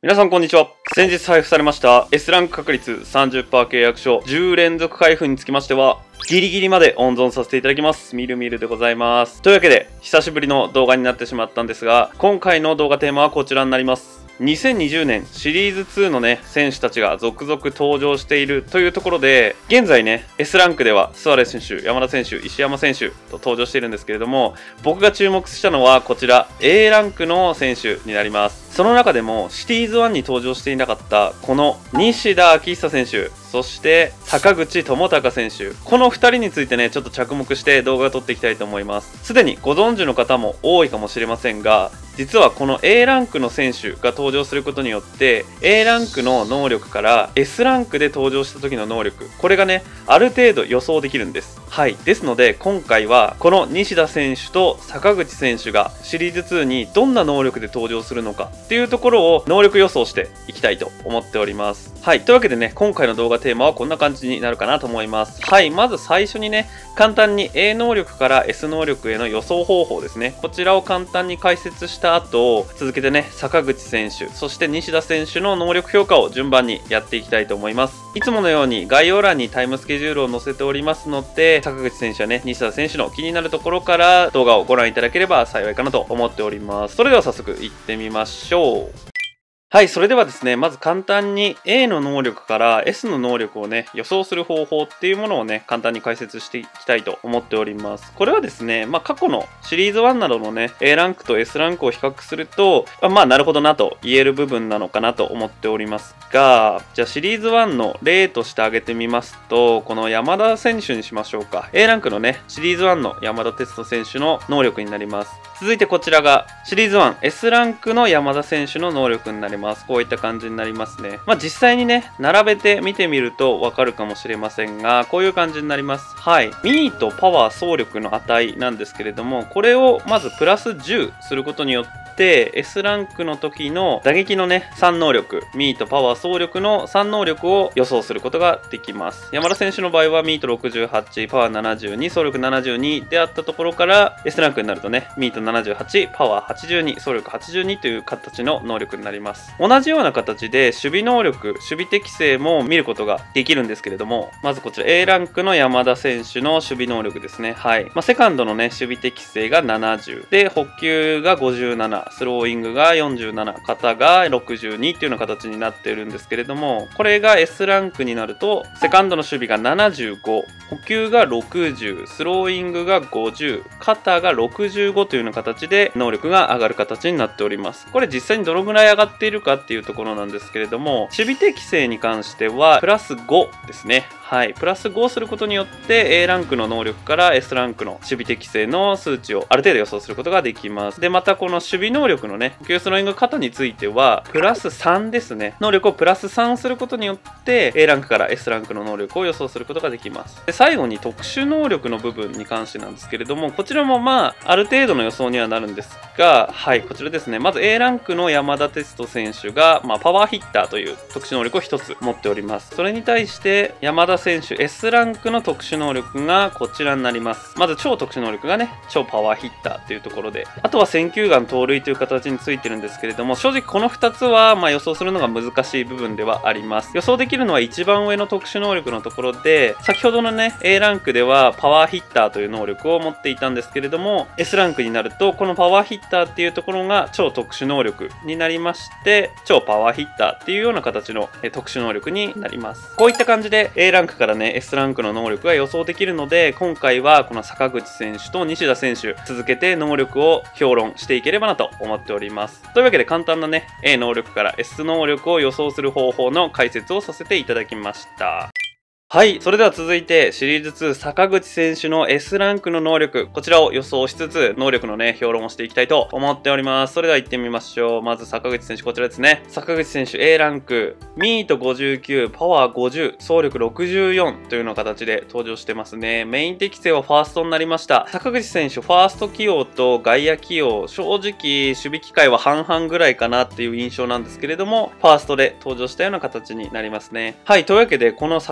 皆さんこんにちは。先日配布されました S ランク確率 30% 契約書10連続開封につきましては、ギリギリまで温存させていただきます。みるみるでございます。というわけで、久しぶりの動画になってしまったんですが、今回の動画テーマはこちらになります。2020年シリーズ2のね、選手たちが続々登場しているというところで、現在ね、S ランクではスアレス選手、山田選手、石山選手と登場しているんですけれども、僕が注目したのはこちら A ランクの選手になります。その中でもシティーズ1に登場していなかったこの西田昭久選手、そして坂口智隆選手、この2人についてね、ちょっと着目して動画を撮っていきたいと思います。すでにご存知の方も多いかもしれませんが、実はこの A ランクの選手が登場することによって A ランクの能力から S ランクで登場した時の能力、これがね、ある程度予想できるんです。はい。ですので今回はこの西田選手と坂口選手がシリーズ2にどんな能力で登場するのかっていうところを能力予想していきたいと思っております。はい。というわけでね、今回の動画テーマはこんな感じになるかなと思います。はい。まず最初にね、簡単に A 能力から S 能力への予想方法ですね。こちらを簡単に解説した後、続けてね、坂口選手、そして西田選手の能力評価を順番にやっていきたいと思います。いつものように概要欄にタイムスケジュールを載せておりますので、坂口選手やね、西田選手の気になるところから動画をご覧いただければ幸いかなと思っております。それでは早速行ってみましょう。はい、それではですね、まず簡単に A の能力から S の能力をね、予想する方法っていうものをね、簡単に解説していきたいと思っております。これはですね、過去のシリーズ1などのね、A ランクと S ランクを比較すると、なるほどなと言える部分なのかなと思っておりますが、じゃあシリーズ1の例として挙げてみますと、この山田選手にしましょうか。A ランクのね、シリーズ1の山田哲人選手の能力になります。続いてこちらがシリーズ 1S ランクの山田選手の能力になります。こういった感じになりますね。実際にね、並べて見てみるとわかるかもしれませんが、こういう感じになります。はい。ミート、パワー、走力の値なんですけれども、これをまずプラス10することによって、S ランクの時の打撃のね、3能力、ミート、パワー、走力の3能力を予想することができます。山田選手の場合はミート68、パワー72、走力72であったところから、S ランクになるとね、ミート78、パワー82、走力82という形の能力になります。同じような形で守備能力、守備適性も見ることができるんですけれども、まずこちら A ランクの山田選手の守備能力ですね。はい。セカンドのね、守備適性が70。で、補給が57。スローイングが47、肩が62っていうような形になっているんですけれども、これが S ランクになると、セカンドの守備が75、補給が60、スローイングが50、肩が65というような形で能力が上がる形になっております。これ実際にどのぐらい上がっているかっていうところなんですけれども、守備適性に関してはプラス5ですね。はい。プラス5することによって A ランクの能力から S ランクの守備適性の数値をある程度予想することができます。で、またこの守備能力のね、補給スローイング肩については、プラス3ですね。能力をプラス3することによって、A ランクから S ランクの能力を予想することができます。で、最後に特殊能力の部分に関してなんですけれども、こちらもある程度の予想にはなるんですが、はい、こちらですね。まず A ランクの山田哲人選手が、パワーヒッターという特殊能力を1つ持っております。それに対して、山田選手 S ランクの特殊能力がこちらになります。まず超特殊能力がね、超パワーヒッターというところで、あとは選球眼盗塁という形についてるんですけれども、正直この2つは予想するのが難しい部分ではあります。予想できるのは一番上の特殊能力のところで、先ほどのね、A ランクではパワーヒッターという能力を持っていたんですけれども、S ランクになると、このパワーヒッターっていうところが超特殊能力になりまして、超パワーヒッターっていうような形の特殊能力になります。こういった感じで A ランクからね、S ランクの能力が予想できるので、今回はこの坂口選手と西田選手、続けて能力を評論していければなと思っております。というわけで簡単なね、A 能力から S 能力を予想する方法の解説をさせていただきました。はい。それでは続いて、シリーズ2、坂口選手の S ランクの能力、こちらを予想しつつ、能力のね、評論をしていきたいと思っております。それでは行ってみましょう。まず、坂口選手、こちらですね。坂口選手 A ランク、ミート59、パワー50、走力64というような形で登場してますね。メイン適性はファーストになりました。坂口選手、ファースト起用と外野起用、正直、守備機会は半々ぐらいかなっていう印象なんですけれども、ファーストで登場したような形になりますね。はい。というわけで、この坂口選手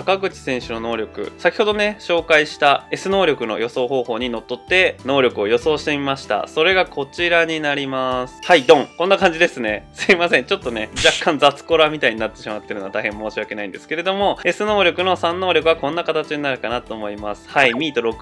選手の能力、先ほどね、紹介した S 能力の予想方法にのっとって能力を予想してみました。それがこちらになります。はい、ドン。こんな感じですね。すいません。ちょっとね、若干雑コラみたいになってしまってるのは大変申し訳ないんですけれども、S 能力の3能力はこんな形になるかなと思います。はい、ミート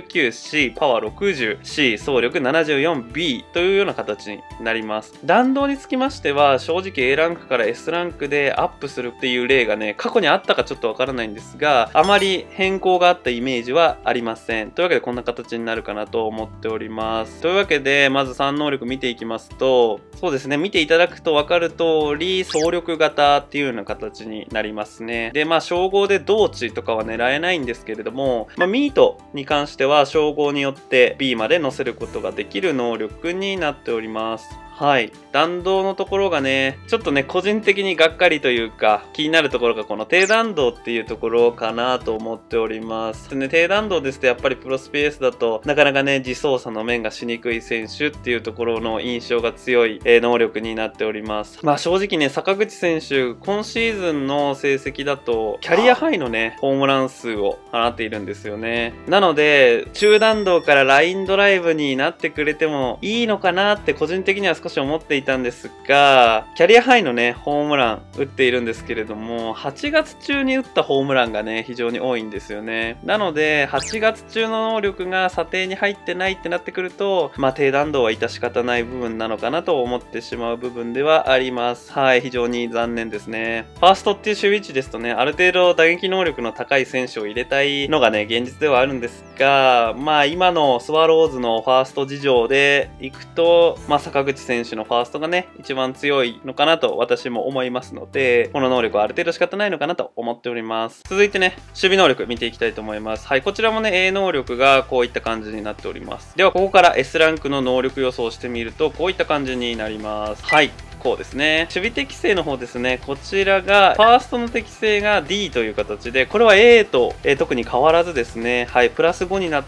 69C、パワー 60C、走力 74B というような形になります。弾道につきましては、正直 A ランクから S ランクでアップするっていう例がね、過去にあったかちょっとわからないんですが、あまり変更があったイメージはありません。というわけでこんな形になるかなと思っております。というわけで、まず3能力見ていきますと、そうですね、見ていただくとわかる通り、走力型っていうような形になりますね。で、称号で同値とかは狙えないんですけれども、ミートに関しては称号によって B まで乗せることができる能力になっております。はい。弾道のところがね、ちょっとね、個人的にがっかりというか、気になるところがこの低弾道っていうところかなと思っております。でね、低弾道ですとやっぱりプロスペースだと、なかなかね、自走作の面がしにくい選手っていうところの印象が強い、能力になっております。正直ね、坂口選手、今シーズンの成績だと、キャリアハイのね、ホームラン数を放っているんですよね。なので、中弾道からラインドライブになってくれてもいいのかなって個人的には少し思っていたんですが、キャリアハイのね、ホームラン打っているんですけれども、8月中に打ったホームランがね、非常に多いんですよね。なので、8月中の能力が査定に入ってないってなってくると、低弾道は致し方ない部分なのかなと思ってしまう部分ではあります。はい、非常に残念ですね。ファーストっていう守備位置ですとね、ある程度打撃能力の高い選手を入れたいのがね、現実ではあるんですが、今のスワローズのファースト事情でいくと、坂口選手のファーストがね、一番強いのかなと私も思いますので、この能力はある程度仕方ないのかなと思っております。続いてね、守備能力見ていきたいと思います。はい、こちらもね、A 能力がこういった感じになっております。では、ここから S ランクの能力予想してみると、こういった感じになります。はい。こうですね。守備適性の方ですね。こちらが、ファーストの適性が D という形で、これは A と、特に変わらずですね。はい、プラス5になって、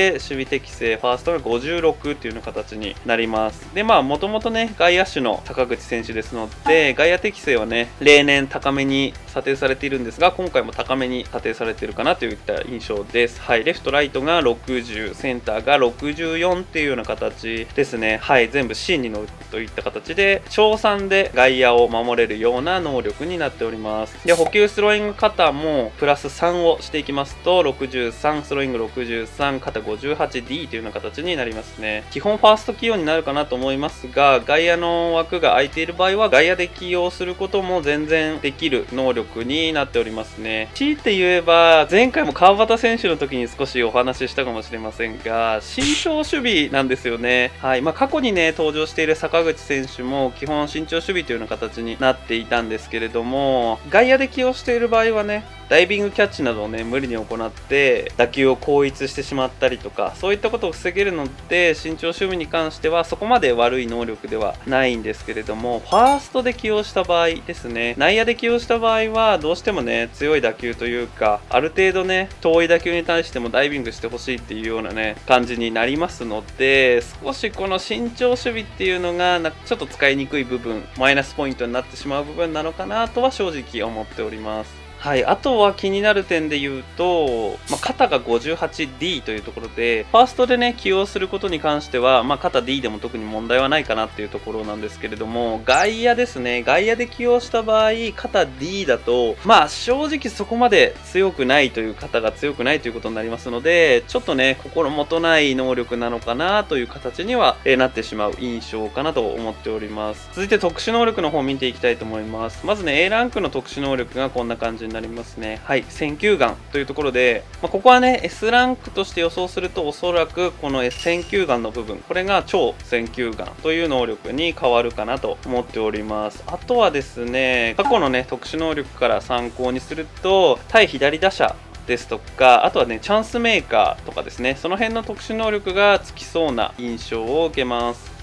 守備適性、ファーストが56っていうような形になります。で、もともとね、外野手の坂口選手ですので、外野適性はね、例年高めに査定されているんですが、今回も高めに査定されているかなといった印象です。はい、レフト、ライトが60、センターが64っていうような形ですね。はい、全部 C に乗るといった形で、小3で外野を守れるような能力になっております。で、補給スローイング肩もプラス3をしていきますと、63、スローイング63、肩 58D というような形になりますね。基本ファースト起用になるかなと思いますが、外野の枠が空いている場合は外野で起用することも全然できる能力になっておりますね。強いて言えば、前回も川端選手の時に少しお話ししたかもしれませんが、身長守備なんですよね。はい。過去にね、登場している坂口選手も基本身長守備というような形になっていたんですけれども、外野で起用している場合はね、ダイビングキャッチなどをね、無理に行って打球を後逸してしまったりとか、そういったことを防げるので、身長守備に関してはそこまで悪い能力ではないんですけれども、ファーストで起用した場合ですね、内野で起用した場合はどうしてもね、強い打球というか、ある程度ね、遠い打球に対してもダイビングしてほしいっていうようなね、感じになりますので、少しこの身長守備っていうのがちょっと使いにくい部分、マイナスポイントになってしまう部分なのかなとは正直思っております。はい。あとは気になる点で言うと、肩が 58D というところで、ファーストでね、起用することに関しては、肩 D でも特に問題はないかなっていうところなんですけれども、外野ですね。外野で起用した場合、肩 D だと、正直そこまで強くないという肩が強くないということになりますので、ちょっとね、心もとない能力なのかなという形には、なってしまう印象かなと思っております。続いて特殊能力の方を見ていきたいと思います。まずね、A ランクの特殊能力がこんな感じになりますね。はい、選球眼というところで、ここはね、S ランクとして予想すると、おそらくこの選球眼の部分、これが超選球眼という能力に変わるかなと思っております。あとはですね、過去のね、特殊能力から参考にすると、対左打者ですとか、あとはね、チャンスメーカーとかですね、その辺の特殊能力がつきそうな印象を受けます。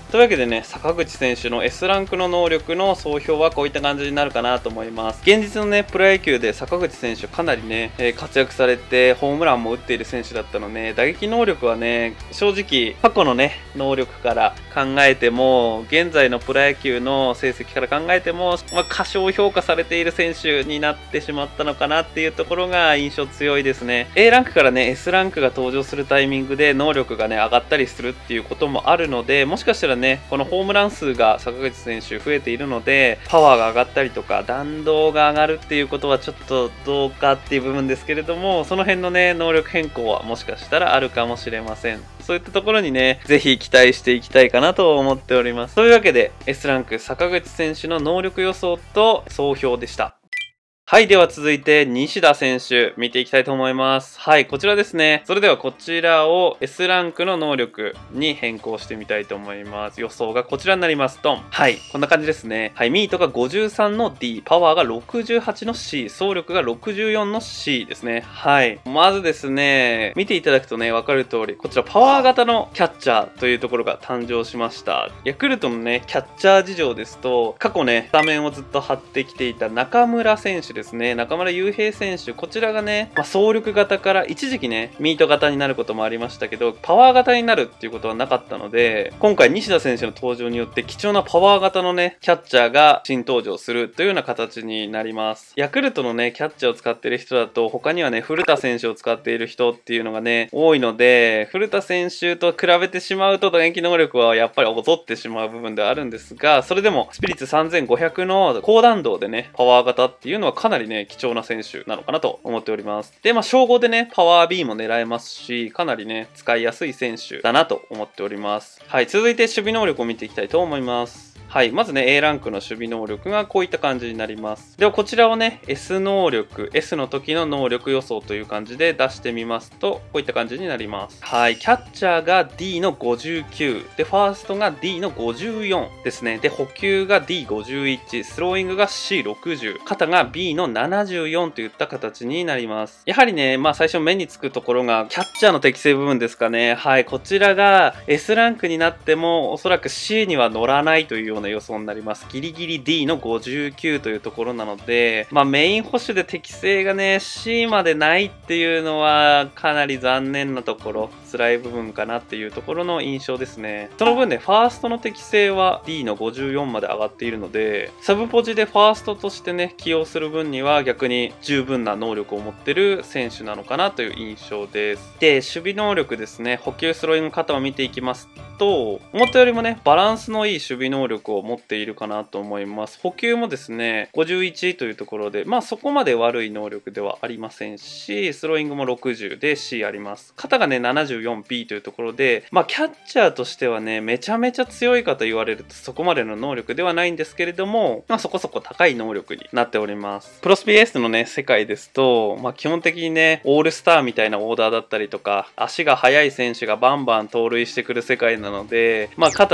というわけでね、坂口選手の S ランクの能力の総評はこういった感じになるかなと思います。現実のね、プロ野球で坂口選手かなりね、活躍されてホームランも打っている選手だったので、打撃能力はね、正直過去のね、能力から考えても、現在のプロ野球の成績から考えても、過小評価されている選手になってしまったのかなっていうところが印象強いですね。A ランクからね、S ランクが登場するタイミングで能力がね、上がったりするっていうこともあるので、もしかしたらね、このホームラン数が坂口選手増えているので、パワーが上がったりとか、弾道が上がるっていうことはちょっとどうかっていう部分ですけれども、その辺のね、能力変更はもしかしたらあるかもしれません。そういったところにね、ぜひ期待していきたいかなと思っております。というわけで、S ランク坂口選手の能力予想と総評でした。はい。では続いて、西田選手、見ていきたいと思います。はい。こちらですね。それではこちらを S ランクの能力に変更してみたいと思います。予想がこちらになります。ドン。はい。こんな感じですね。はい。ミートが53の D、パワーが68の C、走力が64の C ですね。はい。まずですね、見ていただくとね、わかる通り、こちらパワー型のキャッチャーというところが誕生しました。ヤクルトのね、キャッチャー事情ですと、過去ね、スタメンをずっと張ってきていた中村選手ですね。中村悠平選手、こちらがね、走力型から一時期ね、ミート型になることもありましたけど、パワー型になるっていうことはなかったので、今回西田選手の登場によって貴重なパワー型のね、キャッチャーが新登場するというような形になります。ヤクルトのね、キャッチャーを使っている人だと、他にはね、古田選手を使っている人っていうのがね、多いので、古田選手と比べてしまうと打撃能力はやっぱり劣ってしまう部分ではあるんですが、それでもスピリッツ3500の高弾道でね、パワー型っていうのはかなりね、貴重な選手なのかなと思っております。で、称号でね、パワー B も狙えますし、かなりね、使いやすい選手だなと思っております。はい、続いて守備能力を見ていきたいと思います。はい。まずね、A ランクの守備能力がこういった感じになります。では、こちらをね、S 能力、S の時の能力予想という感じで出してみますと、こういった感じになります。はい。キャッチャーが D の59。で、ファーストが D の54ですね。で、補給が D51。スローイングが C60。肩が B の74といった形になります。やはりね、最初目につくところが、キャッチャーの適正部分ですかね。はい。こちらが S ランクになっても、おそらく C には乗らないというような予想になります。ギリギリ D の59というところなので、メイン保守で適性がね、C までないっていうのはかなり残念なところ、辛い部分かなっていうところの印象ですね。その分ね、ファーストの適性は D の54まで上がっているので、サブポジでファーストとしてね、起用する分には逆に十分な能力を持ってる選手なのかなという印象です。で、守備能力ですね、補給スローイング肩を見ていきますと、思ったよりもね、バランスのいい守備能力を持っているかなと思います。補給もですね、51というところで、そこまで悪い能力ではありませんし、スローイングも60で C あります。肩がね、74B というところで、キャッチャーとしてはね、めちゃめちゃ強いかと言われるとそこまでの能力ではないんですけれども、そこそこ高い能力になっております。プロスピエースのね、世界ですと、基本的にね、オールスターみたいなオーダーだったりとか、足が速い選手がバンバン盗塁してくる世界なので、肩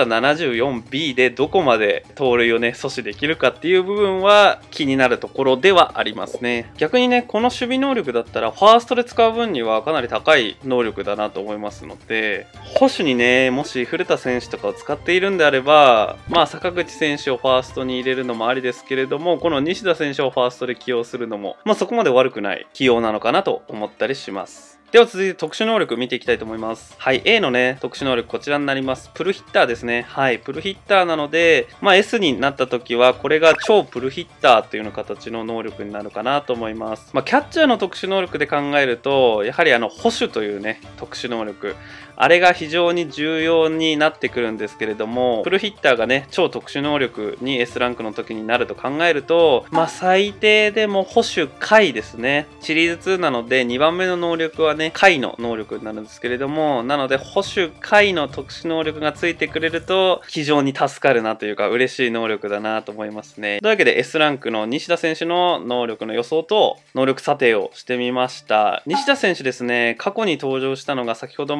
74B でどこまで盗塁をね、阻止できるかっていう部分は気になるところではありますね。逆にね、この守備能力だったら、ファーストで使う分にはかなり高い能力だなと思いますので、保守にね、もし古田選手とかを使っているんであれば、坂口選手をファーストに入れるのもありですけれども、この西田選手をファーストで起用するのも、そこまで悪くない起用なのかなと思ったりします。では続いて特殊能力見ていきたいと思います。はい、A のね、特殊能力こちらになります。プルヒッターですね。はい、プルヒッターなので、S になった時は、これが超プルヒッターっていうような形の能力になるかなと思います。キャッチャーの特殊能力で考えると、やはり保守というね、特殊能力。あれが非常に重要になってくるんですけれども、プルヒッターがね、超特殊能力に S ランクの時になると考えると、最低でも保守下位ですね。シリーズ2なので、2番目の能力はね、下位の能力になるんですけれども、なので保守下位の特殊能力がついてくれると、非常に助かるなというか、嬉しい能力だなと思いますね。というわけで S ランクの西田選手の能力の予想と、能力査定をしてみました。西田選手ですね、過去に登場したのが先ほども言った通り、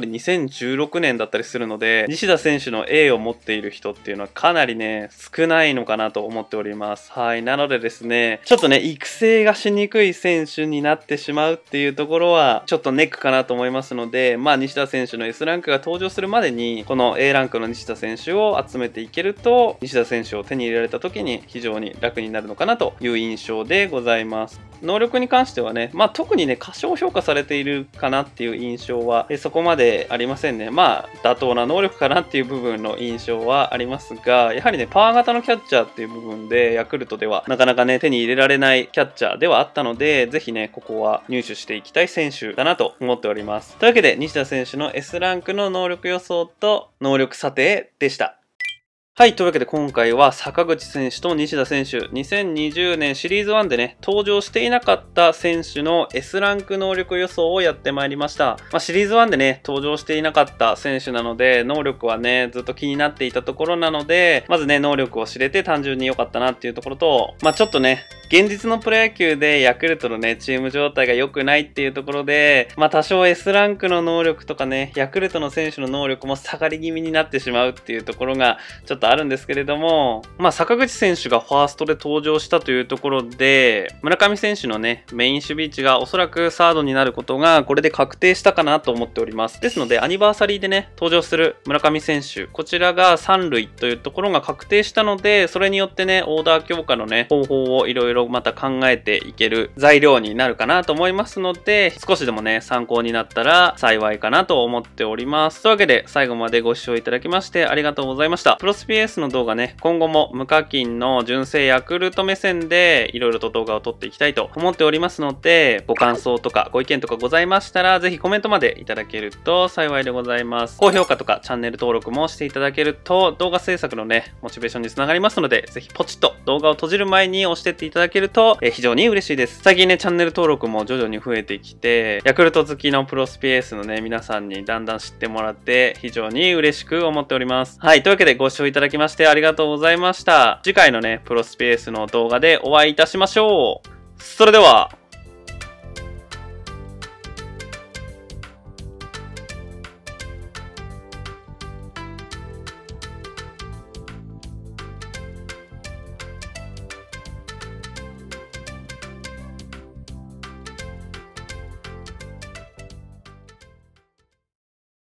り2016年だったりするので、西田選手の A を持っている人っていうのはかなりね、少ないのかなと思っております。はい。なのでですね、ちょっとね、育成がしにくい選手になってしまうっていうところは、ちょっとネックかなと思いますので、まあ、西田選手の S ランクが登場するまでに、この A ランクの西田選手を集めていけると、西田選手を手に入れられた時に非常に楽になるのかなという印象でございます。能力に関してはね、まあ、特にね、過小評価されているかなっていう印象は、そこまでありませんね。まあ、妥当な能力かなっていう部分の印象はありますが、やはりね、パワー型のキャッチャーっていう部分で、ヤクルトではなかなかね、手に入れられないキャッチャーではあったので、ぜひね、ここは入手していきたい選手だなと思っております。というわけで、西田選手の S ランクの能力予想と能力査定でした。はい。というわけで今回は坂口選手と西田選手、2020年シリーズ1でね、登場していなかった選手の S ランク能力予想をやってまいりました。まあ、シリーズ1でね、登場していなかった選手なので、能力はね、ずっと気になっていたところなので、まずね、能力を知れて単純に良かったなっていうところと、まあ、ちょっとね、現実のプロ野球でヤクルトのね、チーム状態が良くないっていうところで、まあ多少 S ランクの能力とかね、ヤクルトの選手の能力も下がり気味になってしまうっていうところがちょっとあるんですけれども、まあ坂口選手がファーストで登場したというところで、村上選手のね、メイン守備位置がおそらくサードになることがこれで確定したかなと思っております。ですので、アニバーサリーでね、登場する村上選手、こちらが3塁というところが確定したので、それによってね、オーダー強化のね、方法をいろいろまた考えていける材料になるかなと思いますので、少しでもね、参考になったら幸いかなと思っております。というわけで、最後までご視聴いただきましてありがとうございました。プロスピエースの動画ね、今後も無課金の純正ヤクルト目線でいろいろと動画を撮っていきたいと思っておりますので、ご感想とかご意見とかございましたら、ぜひコメントまでいただけると幸いでございます。高評価とかチャンネル登録もしていただけると、動画制作のね、モチベーションにつながりますので、ぜひポチッと動画を閉じる前に押してっていただけると、非常に嬉しいです。最近ね、チャンネル登録も徐々に増えてきて、ヤクルト好きのプロスピエースのね、皆さんにだんだん知ってもらって、非常に嬉しく思っております。はい、というわけでご視聴いただきましてありがとうございました。次回のね、プロスピエースの動画でお会いいたしましょう。それでは。